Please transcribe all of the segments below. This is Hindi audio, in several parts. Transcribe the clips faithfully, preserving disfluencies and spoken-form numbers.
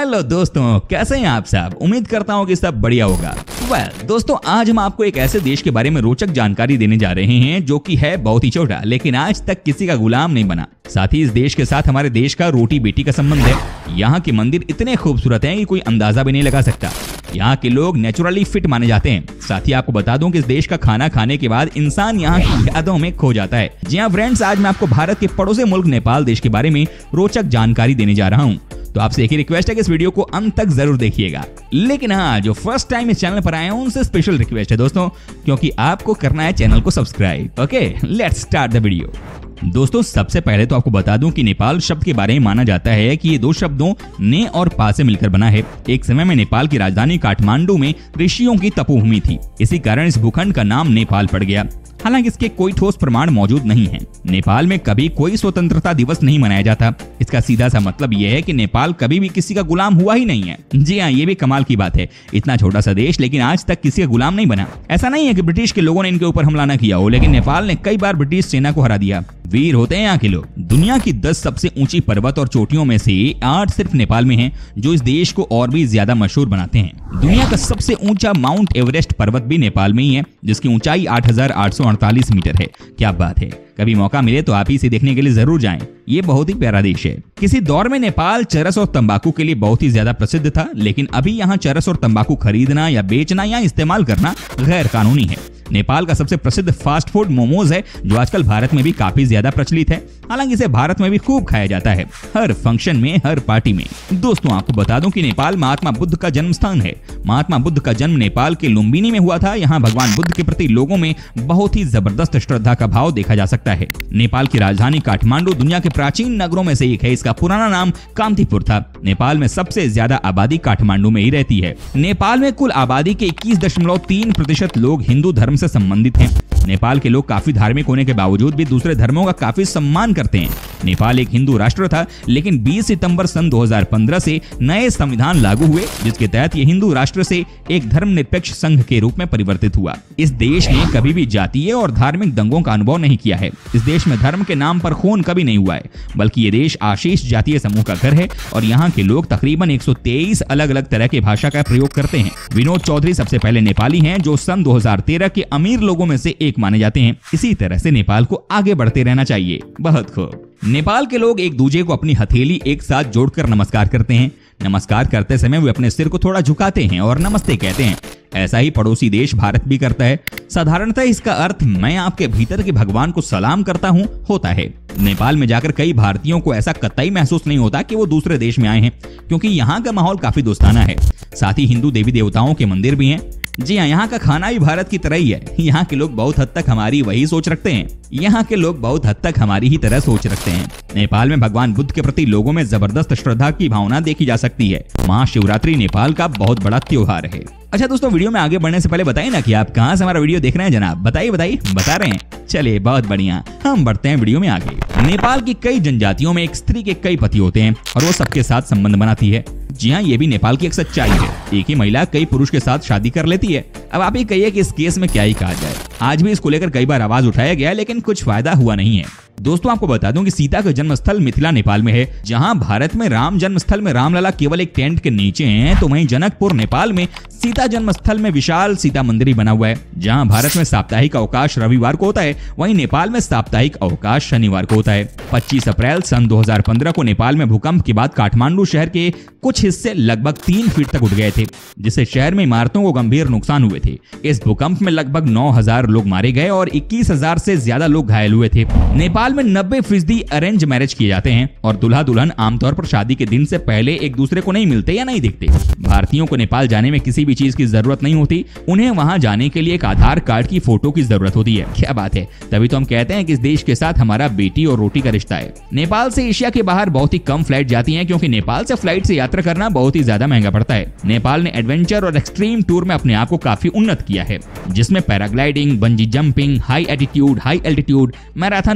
हेलो दोस्तों, कैसे हैं आप सब। उम्मीद करता हूँ कि सब बढ़िया होगा। वेल well, दोस्तों आज हम आपको एक ऐसे देश के बारे में रोचक जानकारी देने जा रहे हैं जो कि है बहुत ही छोटा लेकिन आज तक किसी का गुलाम नहीं बना। साथ ही इस देश के साथ हमारे देश का रोटी बेटी का संबंध है। यहाँ के मंदिर इतने खूबसूरत हैं कि कोई अंदाजा भी नहीं लगा सकता। यहाँ के लोग नेचुरली फिट माने जाते हैं। साथ ही आपको बता दूं कि इस देश का खाना खाने के बाद इंसान यहाँ की यादों में खो जाता है। जी हाँ फ्रेंड्स, आज मैं आपको भारत के पड़ोसी मुल्क नेपाल देश के बारे में रोचक जानकारी देने जा रहा हूँ। तो आपसे एक ही रिक्वेस्ट है कि इस वीडियो को अंत तक जरूर देखिएगा। लेकिन हाँ, जो फर्स्ट टाइम इस चैनल पर आए हैं उनसे स्पेशल रिक्वेस्ट है दोस्तों, क्योंकि आपको करना है चैनल को subscribe. Okay, let's start the video. दोस्तों सबसे पहले तो आपको बता दूं कि नेपाल शब्द के बारे में माना जाता है कि ये दो शब्दों ने और पा से मिलकर बना है। एक समय में नेपाल की राजधानी काठमांडू में ऋषियों की तपोभूमि थी। इसी कारण इस भूखंड का नाम नेपाल पड़ गया। हालांकि इसके कोई ठोस प्रमाण मौजूद नहीं है। नेपाल में कभी कोई स्वतंत्रता दिवस नहीं मनाया जाता। इसका सीधा सा मतलब यह है कि नेपाल कभी भी किसी का गुलाम हुआ ही नहीं है। जी हाँ, ये भी कमाल की बात है। इतना छोटा सा देश लेकिन आज तक किसी का गुलाम नहीं बना। ऐसा नहीं है कि ब्रिटिश के लोगों ने इनके ऊपर हमला न किया हो, लेकिन नेपाल ने कई बार ब्रिटिश सेना को हरा दिया। वीर होते हैं यहाँ के लोग। दुनिया की दस सबसे ऊंची पर्वत और चोटियों में से आठ सिर्फ नेपाल में हैं, जो इस देश को और भी ज्यादा मशहूर बनाते हैं। दुनिया का सबसे ऊंचा माउंट एवरेस्ट पर्वत भी नेपाल में ही है, जिसकी ऊंचाई आठ हजार आठ सौ अड़तालीस मीटर है। क्या बात है। कभी मौका मिले तो आप ही इसे देखने के लिए जरूर जाएं। ये बहुत ही प्यारा देश है। किसी दौर में नेपाल चरस और तंबाकू के लिए बहुत ही ज्यादा प्रसिद्ध था, लेकिन अभी यहाँ चरस और तंबाकू खरीदना या बेचना या इस्तेमाल करना गैर कानूनी है। नेपाल का सबसे प्रसिद्ध फास्ट फूड मोमोज है, जो आजकल भारत में भी काफी ज्यादा प्रचलित है। हालांकि इसे भारत में भी खूब खाया जाता है, हर फंक्शन में, हर पार्टी में। दोस्तों आपको बता दूं कि नेपाल महात्मा बुद्ध का जन्म स्थान है। महात्मा बुद्ध का जन्म नेपाल के लुम्बिनी में हुआ था। यहाँ भगवान बुद्ध के प्रति लोगों में बहुत ही जबरदस्त श्रद्धा का भाव देखा जा सकता है। नेपाल की राजधानी काठमांडू दुनिया के प्राचीन नगरों में से एक है। इसका पुराना नाम कांतिपुर था। नेपाल में सबसे ज्यादा आबादी काठमांडू में ही रहती है। नेपाल में कुल आबादी के इक्कीस दशमलव तीन प्रतिशत लोग हिंदू धर्म से संबंधित हैं। नेपाल के लोग काफी धार्मिक होने के बावजूद भी दूसरे धर्मों का काफी सम्मान करते हैं। नेपाल एक हिंदू राष्ट्र था, लेकिन बीस सितंबर सन दो हज़ार पंद्रह से नए संविधान लागू हुए, जिसके तहत ये हिंदू राष्ट्र से एक धर्मनिरपेक्ष संघ के रूप में परिवर्तित हुआ। इस देश ने कभी भी जातीय और धार्मिक दंगों का अनुभव नहीं किया है। इस देश में धर्म के नाम पर खून कभी नहीं हुआ है, बल्कि ये देश आशीष जातीय समूह का घर है और यहाँ के लोग तकरीबन एक सौ तेईस अलग अलग तरह की भाषा का प्रयोग करते हैं। विनोद चौधरी सबसे पहले नेपाली हैं, जो सन दो हज़ार तेरह के अमीर लोगों में से एक माने जाते हैं। इसी तरह से नेपाल को आगे बढ़ते रहना चाहिए। बहुत खूब। नेपाल के लोग एक दूसरे को अपनी हथेली एक साथ जोड़कर नमस्कार करते हैं। नमस्कार करते समय वे अपने सिर को थोड़ा झुकाते हैं और नमस्ते कहते हैं। ऐसा ही पड़ोसी देश भारत भी करता है। साधारणतः इसका अर्थ मैं आपके भीतर के भगवान को सलाम करता हूँ होता है। नेपाल में जाकर कई भारतीयों को ऐसा कतई महसूस नहीं होता कि वो दूसरे देश में आए हैं, क्योंकि यहाँ का माहौल काफी दोस्ताना है। साथ ही हिंदू देवी देवताओं के मंदिर भी हैं। जी हाँ, यहाँ का खाना भी भारत की तरह ही है। यहाँ के लोग बहुत हद तक हमारी वही सोच रखते हैं। यहाँ के लोग बहुत हद तक हमारी ही तरह सोच रखते हैं। नेपाल में भगवान बुद्ध के प्रति लोगों में जबरदस्त श्रद्धा की भावना देखी जा सकती है। महाशिवरात्रि नेपाल का बहुत बड़ा त्योहार है। अच्छा दोस्तों, वीडियो में आगे बढ़ने से पहले बताइए ना कि आप कहाँ से हमारा वीडियो देख रहे हैं जनाब। बताइए बताइए। बता रहे हैं। चलिए बहुत बढ़िया, हम बढ़ते हैं वीडियो में आगे। नेपाल की कई जनजातियों में एक स्त्री के कई पति होते हैं और वो सबके साथ संबंध बनाती है। जी हाँ, ये भी नेपाल की एक सच्चाई है। एक ही महिला कई पुरुष के साथ शादी कर लेती है। अब आप ही कहिए कि इस केस में क्या ही कहा जाए। आज भी इसको लेकर कई बार आवाज उठाया गया, लेकिन कुछ फायदा हुआ नहीं है। दोस्तों आपको बता दूं कि सीता का जन्म स्थल मिथिला नेपाल में है। जहां भारत में राम जन्म स्थल में रामलला केवल एक टेंट के नीचे हैं, तो वहीं जनकपुर नेपाल में सीता जन्म स्थल में विशाल सीता मंदिर बना हुआ है। जहां भारत में साप्ताहिक अवकाश रविवार को होता है, वहीं नेपाल में साप्ताहिक अवकाश शनिवार को होता है। पच्चीस अप्रैल सन दो हज़ार पंद्रह को नेपाल में भूकंप के बाद काठमांडू शहर के कुछ हिस्से लगभग तीन फीट तक उठ गए थे, जिससे शहर में इमारतों को गंभीर नुकसान हुए थे। इस भूकंप में लगभग नौ हजार लोग मारे गए और इक्कीस हजार से ज्यादा लोग घायल हुए थे। नेपाल में नब्बे फीसदी अरेंज मैरिज किए जाते हैं और दुल्हा दुल्हन आमतौर पर शादी के दिन से पहले एक दूसरे को नहीं मिलते या नहीं दिखते। भारतीयों को नेपाल जाने में किसी भी चीज की जरूरत नहीं होती। उन्हें वहां जाने के लिए एक आधार कार्ड की फोटो की जरूरत होती है। क्या बात है। तभी तो हम कहते हैं कि इस देश के साथ हमारा बेटी और रोटी का रिश्ता है। नेपाल से एशिया के बाहर बहुत ही कम फ्लाइट जाती हैं, क्योंकि नेपाल से फ्लाइट से यात्रा करना बहुत ही ज्यादा महंगा पड़ता है। नेपाल ने एडवेंचर और एक्सट्रीम टूर में अपने आप को काफी उन्नत किया है, जिसमें paragliding, bungee jumping, high attitude, high altitude, marathon, mount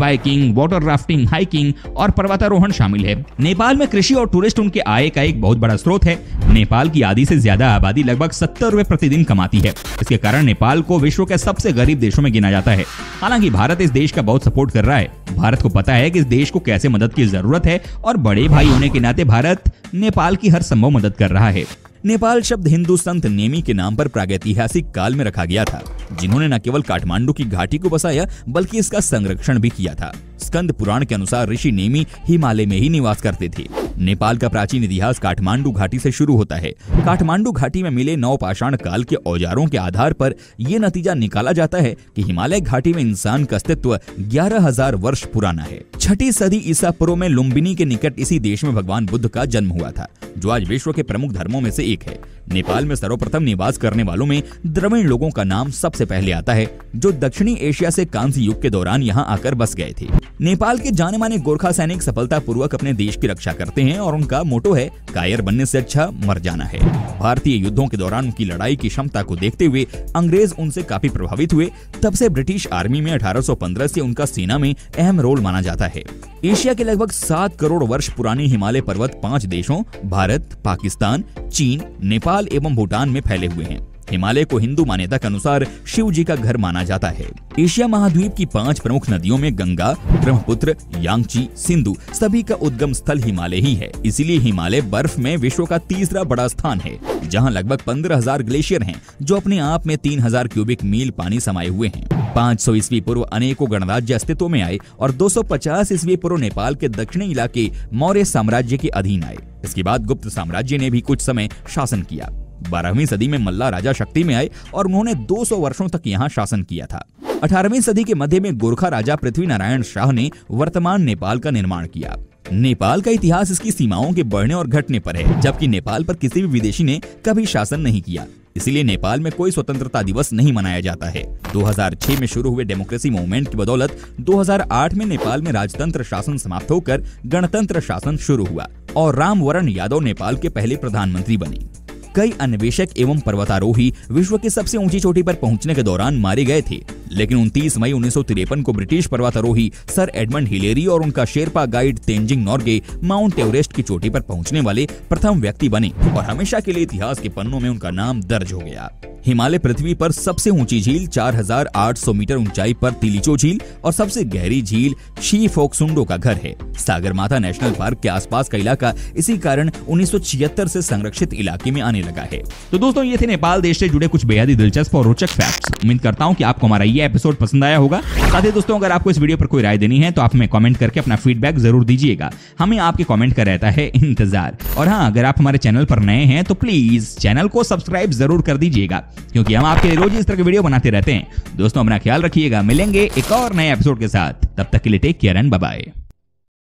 biking, water rafting, hiking और पर्वतारोहण शामिल है। नेपाल में कृषि और टूरिस्ट उनके आय का एक बहुत बड़ा स्रोत है। नेपाल की आधी से ज्यादा आबादी लगभग सत्तर रुपए प्रतिदिन कमाती है। इसके कारण नेपाल को विश्व के सबसे गरीब देशों में गिना जाता है। हालांकि भारत इस देश का बहुत सपोर्ट कर रहा है। भारत को पता है कि इस देश को कैसे मदद की जरूरत है और बड़े भाई होने के नाते भारत नेपाल की हर संभव मदद कर रहा है। नेपाल शब्द हिंदू संत नेमी के नाम पर प्रागैतिहासिक काल में रखा गया था, जिन्होंने न केवल काठमांडू की घाटी को बसाया बल्कि इसका संरक्षण भी किया था। स्कंद पुराण के अनुसार ऋषि नेमी हिमालय में ही निवास करते थे। नेपाल का प्राचीन इतिहास काठमांडू घाटी से शुरू होता है। काठमांडू घाटी में मिले नवपाषाण काल के औजारों के आधार पर यह नतीजा निकाला जाता है कि हिमालय घाटी में इंसान का अस्तित्व ग्यारह हजार वर्ष पुराना है। छठी सदी ईसा पूर्व में लुम्बिनी के निकट इसी देश में भगवान बुद्ध का जन्म हुआ था, जो आज विश्व के प्रमुख धर्मों में से एक है। नेपाल में सर्वप्रथम निवास करने वालों में द्रविड़ लोगों का नाम सबसे पहले आता है, जो दक्षिणी एशिया से कांस्य युग के दौरान यहाँ आकर बस गए थे। नेपाल के जाने माने गोरखा सैनिक सफलतापूर्वक अपने देश की रक्षा करते हैं और उनका मोटो है कायर बनने से अच्छा मर जाना है। भारतीय युद्धों के दौरान उनकी लड़ाई की क्षमता को देखते हुए अंग्रेज उनसे काफी प्रभावित हुए। तब से ब्रिटिश आर्मी में अठारह सौ पंद्रह से उनका सेना में अहम रोल माना जाता है। एशिया के लगभग सात करोड़ वर्ष पुराने हिमालय पर्वत पांच देशों भारत, पाकिस्तान, चीन, नेपाल एवं भूटान में फैले हुए हैं। हिमालय को हिंदू मान्यता के अनुसार शिव जी का घर माना जाता है। एशिया महाद्वीप की पांच प्रमुख नदियों में गंगा, ब्रह्मपुत्र, यांगची, सिंधु सभी का उद्गम स्थल हिमालय ही है। इसीलिए हिमालय बर्फ में विश्व का तीसरा बड़ा स्थान है, जहां लगभग पंद्रह हजार ग्लेशियर हैं, जो अपने आप में तीन हजार क्यूबिक मील पानी समाये हुए हैं। पाँच सौ ईस्वी पूर्व अनेकों गणराज्य अस्तित्व में आए और दो सौ पचास ईस्वी पूर्व नेपाल के दक्षिणी इलाके मौर्य साम्राज्य के अधीन आए। इसके बाद गुप्त साम्राज्य ने भी कुछ समय शासन किया। बारहवीं सदी में मल्ला राजा शक्ति में आए और उन्होंने दो सौ वर्षों तक यहाँ शासन किया था। अठारहवीं सदी के मध्य में गोरखा राजा पृथ्वी नारायण शाह ने वर्तमान नेपाल का निर्माण किया। नेपाल का इतिहास इसकी सीमाओं के बढ़ने और घटने पर है, जबकि नेपाल पर किसी भी विदेशी ने कभी शासन नहीं किया। इसीलिए नेपाल में कोई स्वतंत्रता दिवस नहीं मनाया जाता है। दो हज़ार छह में शुरू हुए डेमोक्रेसी मूवमेंट की बदौलत दो हज़ार आठ में नेपाल में राजतंत्र शासन समाप्त होकर गणतंत्र शासन शुरू हुआ और रामवरण यादव नेपाल के पहले प्रधानमंत्री बने। कई अन्वेषक एवं पर्वतारोही विश्व की सबसे ऊंची चोटी पर पहुंचने के दौरान मारे गए थे, लेकिन उनतीस मई उन्नीस सौ तिरपन को ब्रिटिश पर्वतारोही सर एडमंड हिलेरी और उनका Sherpa guide Tenzing Norgay Mount Everest की चोटी पर पहुंचने वाले प्रथम व्यक्ति बने और हमेशा के लिए इतिहास के पन्नों में उनका नाम दर्ज हो गया। हिमालय पृथ्वी पर सबसे ऊंची झील चार हज़ार आठ सौ मीटर ऊंचाई पर तिलिचो झील और सबसे गहरी झील शी फोक्सुंडो का घर है। सागरमाथा नेशनल पार्क के आसपास का इलाका इसी कारण उन्नीस सौ छिहत्तर से संरक्षित इलाके में आने लगा है। तो दोस्तों, ये थे नेपाल देश से जुड़े कुछ बेहद ही दिलचस्प और रोचक फैक्ट्स। उम्मीद करता हूँ कि आपको हमारा ये एपिसोड पसंद आया होगा। साथ ही दोस्तों, अगर आपको इस वीडियो पर कोई राय देनी है तो आप हमें कमेंट करके अपना फीडबैक जरूर दीजिएगा। हमें आपके कमेंट का रहता है इंतजार। और हाँ, अगर आप हमारे चैनल पर नए हैं तो प्लीज चैनल को सब्सक्राइब जरूर कर दीजिएगा, क्योंकि हम आपके लिए रोज इस तरह के वीडियो बनाते रहते हैं। दोस्तों, अपना ख्याल रखिएगा। मिलेंगे एक और नए एपिसोड के साथ। तब तक के लिए take care and bye bye.